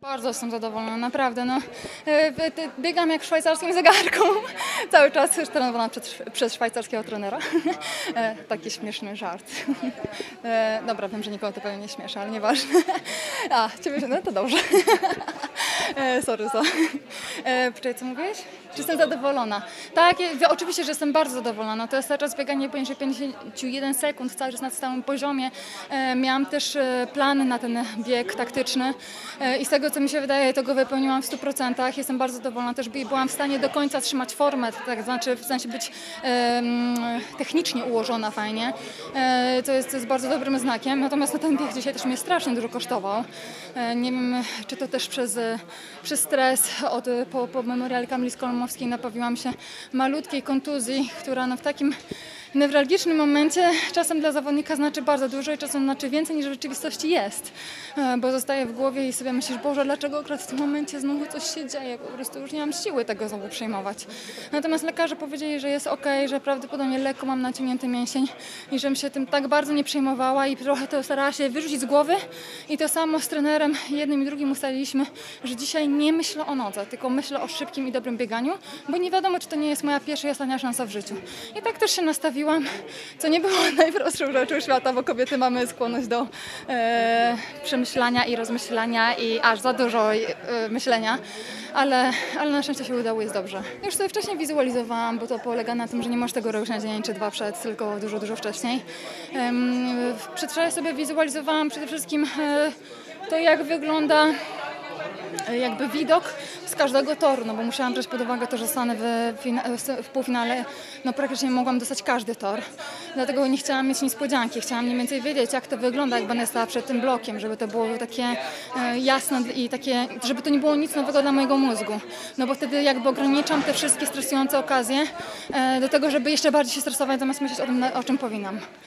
Bardzo jestem zadowolona, naprawdę. No, biegam jak w szwajcarskim zegarku. Cały czas trenowana przez szwajcarskiego trenera. Taki śmieszny żart. Dobra, wiem, że nikogo to pewnie nie śmieszy, ale nieważne. A, ciebie się, no to dobrze. Sorry, co? Poczekaj, co mówiłeś? Czy jestem zadowolona? Tak, oczywiście, że jestem bardzo zadowolona. To jest cały czas bieganie poniżej 51 sekund, cały czas na stałym poziomie. Miałam też plan na ten bieg taktyczny i z tego, co mi się wydaje, to go wypełniłam w 100%. Jestem bardzo zadowolona. Też byłam w stanie do końca trzymać formę, tak znaczy w sensie być technicznie ułożona fajnie. To jest bardzo dobrym znakiem. Natomiast ten bieg dzisiaj też mnie strasznie dużo kosztował. Nie wiem, czy to też przez stres po memoriale Kamili Skolimowskiej nabawiłam się malutkiej kontuzji, która w takim newralgicznym momencie czasem dla zawodnika znaczy bardzo dużo i czasem znaczy więcej niż w rzeczywistości jest, bo zostaje w głowie i sobie myślisz, Boże, dlaczego akurat w tym momencie znowu coś się dzieje, po prostu już nie mam siły tego znowu przejmować. Natomiast lekarze powiedzieli, że jest okej, że prawdopodobnie lekko mam naciągnięty mięsień i żebym się tym tak bardzo nie przejmowała i trochę to starała się wyrzucić z głowy i to samo z trenerem jednym i drugim ustaliliśmy, że dzisiaj nie myślę o nodze, tylko myślę o szybkim i dobrym bieganiu, bo nie wiadomo, czy to nie jest moja pierwsza i ostatnia szansa w życiu. I tak też się nastawiłam, co nie było najprostszą rzeczą świata, bo kobiety mamy skłonność do przemyślania i rozmyślania i aż za dużo myślenia, ale na szczęście się udało, jest dobrze. Już sobie wcześniej wizualizowałam, bo to polega na tym, że nie możesz tego robić na dzień czy dwa przed, tylko dużo, dużo wcześniej. Przedwczoraj sobie wizualizowałam przede wszystkim to, jak wygląda jakby widok z każdego toru, no bo musiałam brać pod uwagę to, że stanę w półfinale, no praktycznie mogłam dostać każdy tor. Dlatego nie chciałam mieć niespodzianki, chciałam mniej więcej wiedzieć, jak to wygląda, jak będę stała przed tym blokiem, żeby to było takie jasne i takie, żeby to nie było nic nowego dla mojego mózgu. No bo wtedy jakby ograniczam te wszystkie stresujące okazje do tego, żeby jeszcze bardziej się stresować, zamiast myśleć o tym, o czym powinnam.